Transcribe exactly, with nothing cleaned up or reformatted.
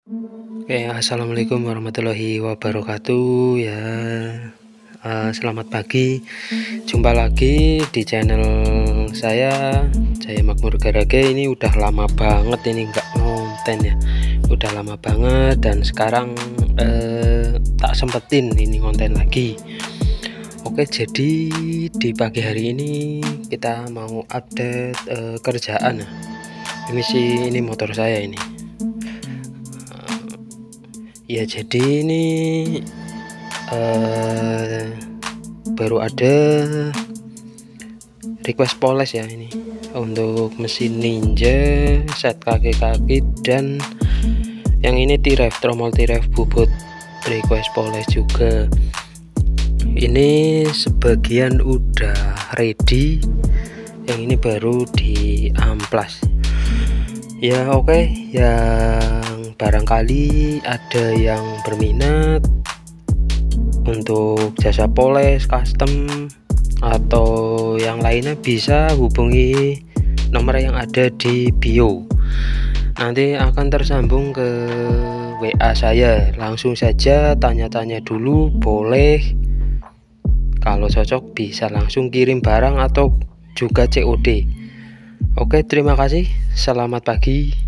Oke, assalamualaikum warahmatullahi wabarakatuh ya. Uh, selamat pagi, jumpa lagi di channel saya Jaya Makmur Garage. Ini udah lama banget ini nggak ngonten ya, udah lama banget, dan sekarang uh, tak sempetin ini konten lagi. Oke, jadi di pagi hari ini kita mau update uh, kerjaan. Ini sih, ini motor saya ini. Ya, jadi ini uh, baru ada request poles ya, ini untuk mesin Ninja, set kaki-kaki, dan yang ini T-Ref, tromol T-Ref bubut request poles juga. Ini sebagian udah ready, yang ini baru di amplas ya. Oke okay, yang barangkali ada yang berminat untuk jasa poles custom atau yang lainnya, bisa hubungi nomor yang ada di bio, nanti akan tersambung ke W A saya. Langsung saja tanya-tanya dulu, boleh, kalau cocok bisa langsung kirim barang atau juga C O D. Oke, terima kasih, selamat pagi.